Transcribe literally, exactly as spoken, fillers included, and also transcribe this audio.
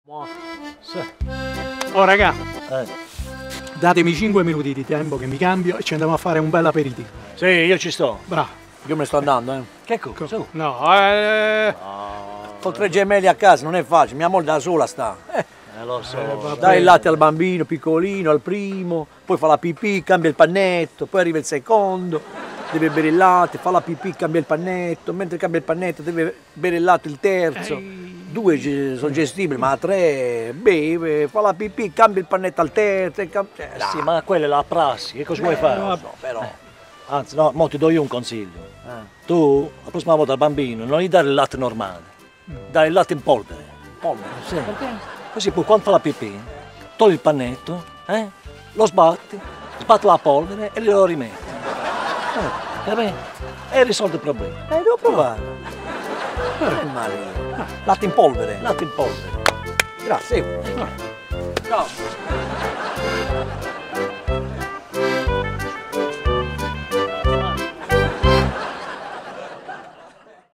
Sì. Oh raga, Eh. datemi cinque minuti di tempo che mi cambio e ci andiamo a fare un bel aperitivo. Sì, io ci sto. Bravo. Io me ne sto andando, eh. Che cosa? Su. No, eh... Con tre gemelli a casa non è facile, mia moglie da sola sta. Eh. Eh, lo so. Eh, Dai il latte al bambino piccolino, al primo, poi fa la pipì, cambia il pannetto, poi arriva il secondo, deve bere il latte, fa la pipì, cambia il pannetto, mentre cambia il pannetto deve bere il latte il terzo. Ehi. Due ge- sono gestibili, ma tre beve, fa la pipì, cambia il pannetto al terzo. e cam- cioè, Eh dai. sì, ma quella è la prassi, che cosa vuoi fare? No, però. Eh. Anzi, no, mo ti do io un consiglio. Tu, la prossima volta al bambino, non gli dare il latte normale, dai il latte in polvere. Polvere. Sì. Così poi quando fa la pipì, togli il pannetto, eh? Lo sbatti, sbatti la polvere e glielo rimetti. Eh, capì? E risolvi il problema. Eh, devo provare. Eh. Maria. Latte in polvere. Latte in polvere. Grazie. Ciao.